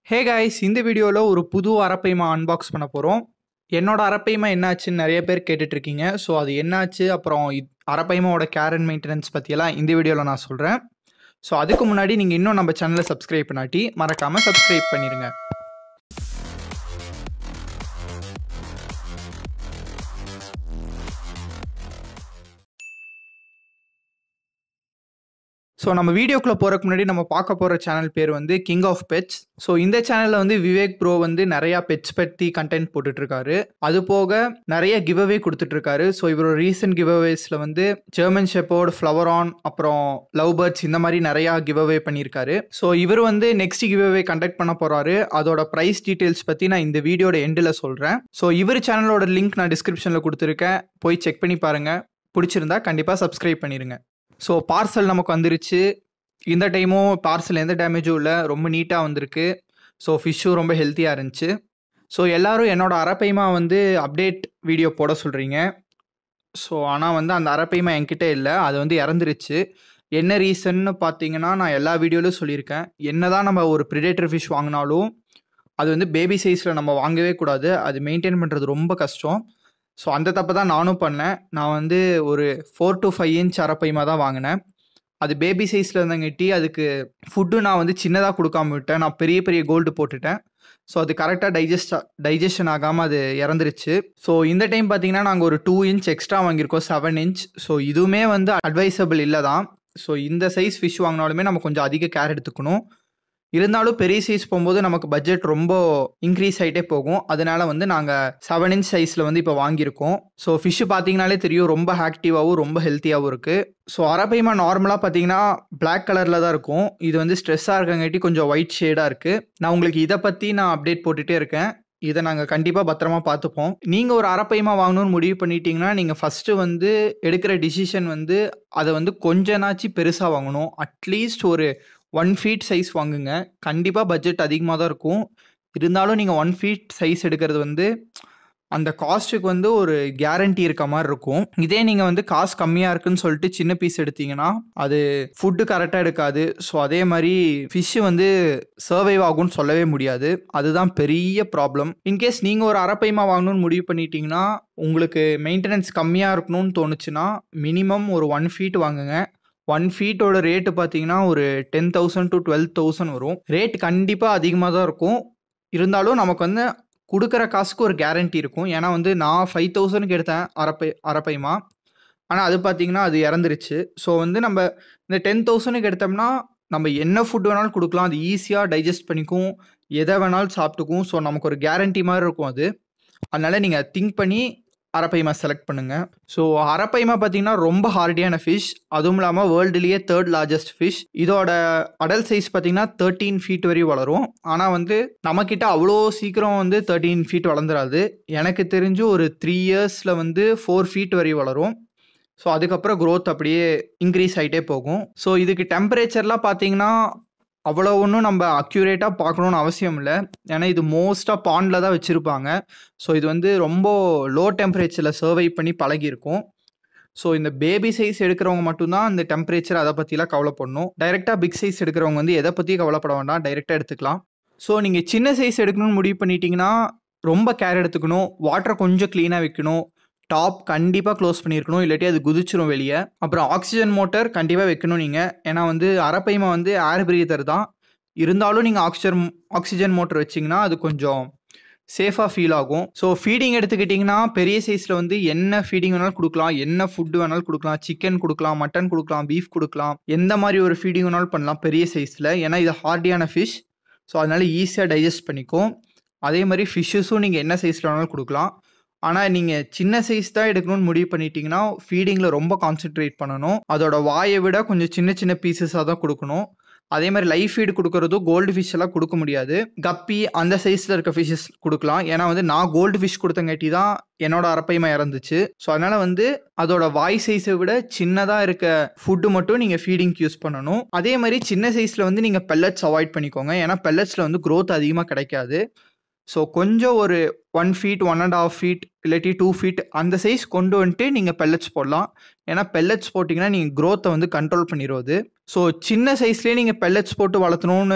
Hey guys, இந்த வீடியோவில் ஒரு புது அரப்பைமா அன்பாக்ஸ் பண்ண போகிறோம். என்னோட அரப்பைமா என்னாச்சுன்னு நிறைய பேர் கேட்டுட்ருக்கீங்க. ஸோ அது என்னாச்சு, அப்புறம் அரப்பைமாவோட கேர் அண்ட் மெயின்டெனன்ஸ் பற்றியெல்லாம் இந்த வீடியோவில் நான் சொல்கிறேன். ஸோ அதுக்கு முன்னாடி நீங்கள் இன்னும் நம்ம சேனலை சப்ஸ்கிரைப் பண்ணாட்டி மறக்காமல் சப்ஸ்கிரைப் பண்ணிடுங்க. ஸோ நம்ம வீடியோக்குள்ளே போகிறதுக்கு முன்னாடி நம்ம பார்க்க போகிற சேனல் பேர் வந்து கிங் ஆஃப் பெட்ஸ். ஸோ இந்த சேனலில் வந்து விவேக் ப்ரோ வந்து நிறையா பெட்ஸ் பற்றி கண்டென்ட் போட்டுட்ருக்காரு. அது போக நிறைய கிவ் அவே கொடுத்துட்ருக்காரு. ஸோ இவரோட ரீசெண்ட் கிவ் அவேஸில் வந்து ஜெர்மன் ஷெப்பர்ட், ஃப்ளவர் ஆன், அப்புறம் லவ் பேர்ட்ஸ் இந்த மாதிரி நிறையா கிவ் அவே பண்ணியிருக்காரு. ஸோ இவர் வந்து நெக்ஸ்ட் கிவ் அவே கண்டக்ட் பண்ண போகிறாரு. அதோட ப்ரைஸ் டீட்டெயில்ஸ் பற்றி நான் இந்த வீடியோட எண்டில் சொல்கிறேன். ஸோ இவர் சேனலோட லிங்க் நான் டிஸ்கிரிப்ஷனில் கொடுத்துருக்கேன், போய் செக் பண்ணி பாருங்கள். பிடிச்சிருந்தா கண்டிப்பாக சப்ஸ்கிரைப் பண்ணிடுங்க. ஸோ பார்சல் நமக்கு வந்துருச்சு. இந்த டைமும் பார்சல் எந்த டேமேஜும் இல்லை, ரொம்ப நீட்டாக வந்திருக்கு. ஸோ ஃபிஷ்ஷும் ரொம்ப ஹெல்த்தியாக இருந்துச்சு. ஸோ எல்லோரும் என்னோடய அரப்பைமா வந்து அப்டேட் வீடியோ போட சொல்கிறீங்க. ஸோ ஆனால் வந்து அந்த அரப்பைமா என்கிட்ட இல்லை, அது வந்து இறந்துருச்சு. என்ன ரீசன்னு பார்த்தீங்கன்னா, நான் எல்லா வீடியோலையும் சொல்லியிருக்கேன். என்ன தான் நம்ம ஒரு ப்ரிடேட்டர் ஃபிஷ் வாங்கினாலும் அது வந்து பேபி சைஸில் நம்ம வாங்கவே கூடாது. அது மெயின்டைன் பண்ணுறது ரொம்ப கஷ்டம். ஸோ அந்த தப்பை தான் நானும் பண்ணேன். நான் வந்து ஒரு 4 to 5 இன்ச் அரப்பைமா தான் வாங்கினேன். அது பேபி சைஸில் இருந்தங்காட்டி அதுக்கு ஃபுட்டு நான் வந்து சின்னதாக கொடுக்காம விட்டேன். நான் பெரிய பெரிய கோல்டு போட்டுட்டேன். ஸோ அது கரெக்டாக டைஜஷன் ஆகாமல் அது இறந்துருச்சு. ஸோ இந்த டைம் பார்த்தீங்கன்னா நாங்கள் ஒரு 2 இன்ச் எக்ஸ்ட்ரா வாங்கியிருக்கோம், 7 இன்ச். ஸோ இதுவுமே வந்து அட்வைசபிள் இல்லை தான். ஸோ இந்த சைஸ் ஃபிஷ் வாங்கினாலுமே நம்ம கொஞ்சம் அதிக கேர் எடுத்துக்கணும். இருந்தாலும் பெரிய சைஸ் போகும்போது நமக்கு பட்ஜெட் ரொம்ப இன்க்ரீஸ் ஆகிட்டே போகும். அதனால வந்து நாங்கள் 7 இன்ச் சைஸில் வந்து இப்போ வாங்கியிருக்கோம். ஸோ ஃபிஷ்ஷு பார்த்தீங்கனாலே தெரியும், ரொம்ப ஆக்டிவாகவும் ரொம்ப ஹெல்த்தியாகவும் இருக்குது. ஸோ அரப்பைமா நார்மலாக பார்த்தீங்கன்னா பிளாக் கலரில் தான் இருக்கும். இது வந்து ஸ்ட்ரெஸ்ஸாக இருக்கங்காட்டி கொஞ்சம் ஒயிட் ஷேடாக இருக்குது. நான் உங்களுக்கு இதை பற்றி நான் அப்டேட் போட்டுகிட்டே இருக்கேன். இதை நாங்கள் கண்டிப்பாக பத்திரமா பார்த்துப்போம். நீங்கள் ஒரு அரப்பைமா வாங்கணும்னு முடிவு பண்ணிட்டீங்கன்னா நீங்கள் ஃபஸ்ட்டு வந்து எடுக்கிற டிசிஷன் வந்து அதை வந்து கொஞ்சனாச்சு பெருசாக வாங்கணும். அட்லீஸ்ட் ஒரு 1 feet சைஸ் வாங்குங்க. கண்டிப்பாக பட்ஜெட் அதிகமாக தான் இருக்கும். இருந்தாலும் நீங்கள் 1 feet சைஸ் எடுக்கிறது வந்து அந்த காஸ்ட்டுக்கு வந்து ஒரு கேரண்டி இருக்க மாதிரி இருக்கும். இதே நீங்கள் வந்து காசு கம்மியாக இருக்குன்னு சொல்லிட்டு சின்ன பீஸ் எடுத்தீங்கன்னா அது ஃபுட்டு கரெக்டாக எடுக்காது. ஸோ அதே மாதிரி ஃபிஷ்ஷு வந்து சர்வைவ் ஆகும்னு சொல்லவே முடியாது. அதுதான் பெரிய ப்ராப்ளம். இன்கேஸ் நீங்கள் ஒரு அரப்பைமா வாங்கணும்னு முடிவு பண்ணிட்டீங்கன்னா, உங்களுக்கு மெயின்டெனன்ஸ் கம்மியாக இருக்கணும்னு தோணுச்சுன்னா மினிமம் ஒரு 1 feet வாங்குங்க. 1 feetோட ரேட்டு பார்த்தீங்கன்னா ஒரு 10,000 to 12,000 வரும். ரேட் கண்டிப்பாக அதிகமாக தான் இருக்கும். இருந்தாலும் நமக்கு வந்து கொடுக்குற காசுக்கு ஒரு கேரண்டி இருக்கும். ஏன்னா வந்து நான் 5,000க்கு எடுத்தேன் அரப்பைமா. ஆனால் அது பார்த்தீங்கன்னா அது இறந்துருச்சு. ஸோ வந்து நம்ம இந்த 10,000க்கு எடுத்தோம்னா நம்ம என்ன ஃபுட் வேணாலும் கொடுக்கலாம். அது ஈஸியாக டைஜஸ்ட் பண்ணிக்கும், எதை வேணாலும் சாப்பிட்டுக்கும். ஸோ நமக்கு ஒரு கேரண்டி மாதிரி இருக்கும் அது. அதனால் நீங்கள் திங்க் பண்ணி அரப்பைமா செலக்ட் பண்ணுங்கள். ஸோ அரப்பைமா பார்த்தீங்கன்னா ரொம்ப ஹார்டியான ஃபிஷ். அதுவும் இல்லாமல் வேர்ல்டுலேயே 3rd largest ஃபிஷ். இதோட அடல்ட் சைஸ் பார்த்தீங்கன்னா 13 feet வரையும் வளரும். ஆனால் வந்து நம்மக்கிட்ட அவ்வளோ சீக்கிரம் வந்து 13 feet வளர்ந்துடாது. எனக்கு தெரிஞ்சு ஒரு 3 yearsல வந்து 4 feet வரையும் வளரும். ஸோ அதுக்கப்புறம் க்ரோத் அப்படியே இன்க்ரீஸ் ஆகிட்டே போகும். ஸோ இதுக்கு டெம்பரேச்சர்லாம் பார்த்தீங்கன்னா அவ்வளோ ஒன்றும் நம்ம அக்யூரேட்டாக பார்க்கணுன்னு அவசியம் இல்லை. ஏன்னா இது மோஸ்ட்டாக பாண்டில் தான் வச்சுருப்பாங்க. ஸோ இது வந்து ரொம்ப லோ டெம்பரேச்சரில் சர்வை பண்ணி பழகியிருக்கும். ஸோ இந்த பேபி சைஸ் எடுக்கிறவங்க மட்டும்தான் இந்த டெம்பரேச்சர் அதை பற்றிலாம் கவலைப்படணும். டைரெக்டாக பிக் சைஸ் எடுக்கிறவங்க வந்து எதை பற்றியும் கவலைப்பட வேண்டாம், டைரெக்டாக எடுத்துக்கலாம். ஸோ நீங்கள் சின்ன சைஸ் எடுக்கணும்னு முடிவு பண்ணிட்டீங்கன்னா ரொம்ப கேர் எடுத்துக்கணும். வாட்டரை கொஞ்சம் க்ளீனாக வைக்கணும். டாப் கண்டிப்பாக க்ளோஸ் பண்ணியிருக்கணும், இல்லாட்டி அது குதிச்சிரும் வெளியே. அப்புறம் ஆக்சிஜன் மோட்டர் கண்டிப்பாக வைக்கணும் நீங்கள். ஏன்னா வந்து அரப்பைமா வந்து ஏர் பிரீதர் தான். இருந்தாலும் நீங்கள் ஆக்சிஜன் மோட்டர் வச்சிங்கன்னா அது கொஞ்சம் சேஃபாக ஃபீல் ஆகும். ஸோ ஃபீடிங் எடுத்துக்கிட்டிங்கன்னா பெரிய சைஸில் வந்து என்ன ஃபீடிங் வேணாலும் கொடுக்கலாம், என்ன ஃபுட்டு வேணாலும் கொடுக்கலாம். சிக்கன் கொடுக்கலாம், மட்டன் கொடுக்கலாம், பீஃப் கொடுக்கலாம், எந்த மாதிரி ஒரு ஃபீடிங் வேணாலும் பண்ணலாம் பெரிய சைஸில். ஏன்னா இது ஹார்டியான ஃபிஷ். ஸோ அதனால் ஈஸியாக டைஜஸ்ட் பண்ணிக்கும். அதே மாதிரி ஃபிஷ்ஷஸும் நீங்கள் என்ன சைஸில் வேணாலும் கொடுக்கலாம். ஆனால் நீங்கள் சின்ன சைஸ் தான் எடுக்கணும்னு முடிவு பண்ணிட்டீங்கன்னா ஃபீடிங்கில் ரொம்ப கான்சென்ட்ரேட் பண்ணணும். அதோட வாயை விட கொஞ்சம் சின்ன சின்ன பீசஸாக தான் கொடுக்கணும். அதே மாதிரி லைஃப் ஃபீடு கொடுக்குறதும் கோல்டு ஃபிஷ் எல்லாம் கொடுக்க முடியாது. கப்பி அந்த சைஸில் இருக்க ஃபிஷ்ஷஸ் கொடுக்கலாம். ஏன்னா வந்து நான் கோல்டு ஃபிஷ் கொடுத்தங்காட்டி தான் என்னோட அரப்பைமா இறந்துச்சு. ஸோ அதனால் வந்து அதோட வாய் சைஸை விட சின்னதாக இருக்க ஃபுட்டு மட்டும் நீங்கள் ஃபீடிங்க்கு யூஸ் பண்ணணும். அதே மாதிரி சின்ன சைஸில் வந்து நீங்கள் பெல்லட்ஸ் அவாய்ட் பண்ணிக்கோங்க. ஏன்னா பெல்லட்ஸில் வந்து க்ரோத் அதிகமாக கிடைக்காது. ஸோ கொஞ்சம் ஒரு 1 feet 1.5 feet இல்லாட்டி 2 feet அந்த சைஸ் கொண்டு வந்துட்டு நீங்கள் பெல்லட்ஸ் போடலாம். ஏன்னா பெல்லட்ஸ் போட்டிங்கன்னா நீங்கள் க்ரோத்தை வந்து கண்ட்ரோல் பண்ணிடுவது. ஸோ சின்ன சைஸ்லேயே நீங்கள் பெல்லட்ஸ் போட்டு வளர்த்தணும்னு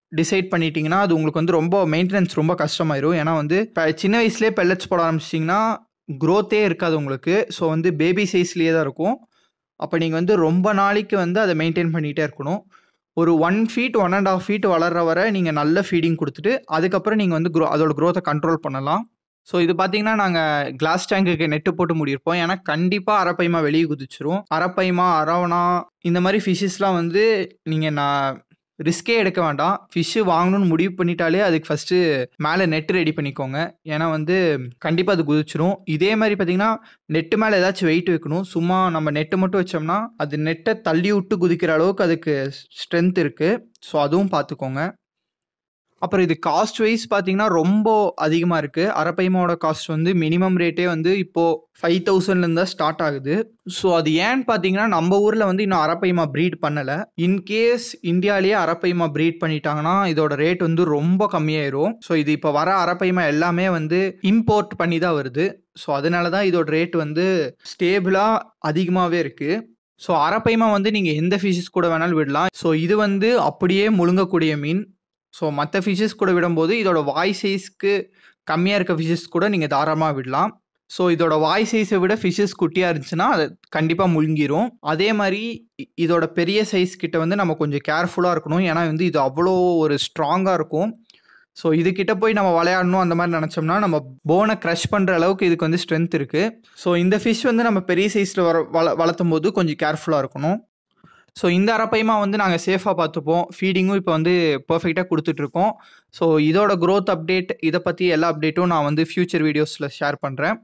டிசைட் பண்ணிட்டீங்கன்னா அது உங்களுக்கு வந்து ரொம்ப மெயின்டெனன்ஸ் ரொம்ப கஷ்டமாயிரும். ஏன்னா வந்து சின்ன வயசுலேயே பெல்லட்ஸ் போட ஆரம்பிச்சிட்டிங்கன்னா க்ரோத்தே இருக்காது உங்களுக்கு. ஸோ வந்து பேபி சைஸ்லேயே தான் இருக்கும். அப்போ நீங்கள் வந்து ரொம்ப நாளைக்கு வந்து அதை மெயின்டைன் பண்ணிகிட்டே இருக்கணும். ஒரு 1 ஃபீட் 1.5 ஃபீட் வளர்ற வரை நீங்கள் நல்ல ஃபீடிங் கொடுத்துட்டு அதுக்கப்புறம் நீங்கள் வந்து அதோட க்ரோத்தை கண்ட்ரோல் பண்ணலாம். ஸோ இது பார்த்தீங்கன்னா நாங்கள் கிளாஸ் டேங்குக்கு நெட்டு போட்டு முடியிருப்போம். ஏன்னா கண்டிப்பாக அரப்பைமா வெளியே குதிச்சிரும். அரப்பைமா, அரவணா இந்த மாதிரி ஃபிஷ்ஷஸ்லாம் வந்து நீங்கள் ரிஸ்கே எடுக்க வேண்டாம். ஃபிஷ்ஷு வாங்கணும்னு முடிவு பண்ணிட்டாலே அதுக்கு ஃபஸ்ட்டு மேலே நெட்டு ரெடி பண்ணிக்கோங்க. ஏன்னா வந்து கண்டிப்பாக அது குதிச்சிரும். இதே மாதிரி பார்த்தீங்கன்னா நெட்டு மேலே ஏதாச்சும் வெயிட் வைக்கணும். சும்மா நம்ம நெட்டு மட்டும் வச்சோம்னா அது நெட்டை தள்ளி விட்டு குதிக்கிற அளவுக்கு அதுக்கு ஸ்ட்ரென்த் இருக்குது. ஸோ அதுவும் பார்த்துக்கோங்க. அப்புறம் இது காஸ்ட் வைஸ் பார்த்தீங்கன்னா ரொம்ப அதிகமாக இருக்குது. அரப்பைமாவோட காஸ்ட் வந்து மினிமம் ரேட்டே வந்து இப்போது 5,000லேருந்து தான் ஸ்டார்ட் ஆகுது. ஸோ அது ஏன்னு பார்த்தீங்கன்னா நம்ம ஊரில் வந்து இன்னும் அரப்பைமா ப்ரீட் பண்ணலை. இன்கேஸ் இந்தியாவிலேயே அரப்பைமா ப்ரீட் பண்ணிட்டாங்கன்னா இதோட ரேட் வந்து ரொம்ப கம்மியாயிரும். ஸோ இது இப்போ வர அரப்பைமா எல்லாமே வந்து இம்போர்ட் பண்ணி தான் வருது. ஸோ அதனால தான் இதோட ரேட் வந்து ஸ்டேபிளாக அதிகமாகவே இருக்குது. ஸோ அரப்பைமா வந்து நீங்கள் எந்த ஃபிஷஸ் கூட வேணாலும் விடலாம். ஸோ இது வந்து அப்படியே முழுங்கக்கூடிய மீன். ஸோ மற்ற ஃபிஷ்ஷஸ் கூட விடும்போது இதோட வாய் சைஸ்க்கு கம்மியாக இருக்க ஃபிஷ்ஷஸ் கூட நீங்கள் தாராளமாக விடலாம். ஸோ இதோட வாய் சைஸை விட ஃபிஷ்ஷஸ் குட்டியாக இருந்துச்சுன்னா அது கண்டிப்பாக முழுங்கிரும். அதே மாதிரி இதோட பெரிய சைஸ் கிட்ட வந்து நம்ம கொஞ்சம் கேர்ஃபுல்லாக இருக்கணும். ஏன்னா வந்து இது அவ்வளோ ஒரு ஸ்ட்ராங்காக இருக்கும். ஸோ இதுக்கிட்ட போய் நம்ம விளையாடணும் அந்த மாதிரி நினச்சோம்னா நம்ம போனை க்ரஷ் பண்ணுற அளவுக்கு இதுக்கு வந்து ஸ்ட்ரென்த் இருக்குது. ஸோ இந்த ஃபிஷ் வந்து நம்ம பெரிய சைஸில் வளர்த்தும் போது கொஞ்சம் கேர்ஃபுல்லாக இருக்கணும். ஸோ இந்த அரப்பைமா வந்து நாங்கள் சேஃபாக பார்த்துப்போம். ஃபீடிங்கும் இப்போ வந்து பர்ஃபெக்டாக கொடுத்துட்ருக்கோம். ஸோ இதோட க்ரோத் அப்டேட், இதை பற்றி எல்லா அப்டேட்டும் நான் வந்து ஃப்யூச்சர் வீடியோஸில் ஷேர் பண்ணுறேன்.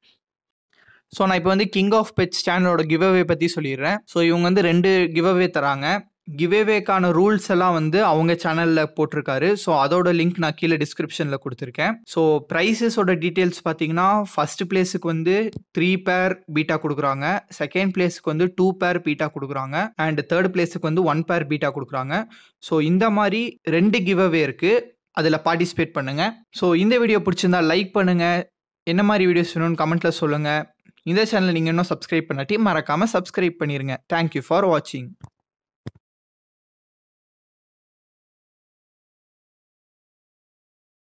ஸோ நான் இப்போ வந்து கிங் ஆஃப் பெட்ஸ் சேனலோட கிவ்அவே பற்றி சொல்லிடுறேன். ஸோ இவங்க வந்து 2 கிவ்அவே தராங்க. கிவ்அவேக்கான ரூல்ஸ் எல்லாம் வந்து அவங்க சேனலில் போட்டிருக்காரு. ஸோ அதோட லிங்க் நான் கீழே டிஸ்கிரிப்ஷனில் கொடுத்துருக்கேன். ஸோ ப்ரைஸஸோட டீட்டெயில்ஸ் பார்த்தீங்கன்னா ஃபஸ்ட் பிளேஸுக்கு வந்து 3 பேர் பீட்டா கொடுக்குறாங்க. செகண்ட் பிளேஸுக்கு வந்து 2 பேர் பீட்டா கொடுக்குறாங்க. அண்ட் தேர்ட் பிளேஸுக்கு வந்து 1 பேர் பீட்டா கொடுக்குறாங்க. ஸோ இந்த மாதிரி 2 கிவ்அவே இருக்குது. அதில் பார்ட்டிசிபேட் பண்ணுங்கள். ஸோ இந்த வீடியோ பிடிச்சிருந்தா லைக் பண்ணுங்கள். என்ன மாதிரி வீடியோஸ் வேணும்னு கமெண்ட்டில் சொல்லுங்கள். இந்த சேனலை நீங்கள் இன்னும் சப்ஸ்கிரைப் பண்ணாட்டி மறக்காமல் சப்ஸ்கிரைப் பண்ணிடுங்க. தேங்க்யூ ஃபார் வாட்சிங்.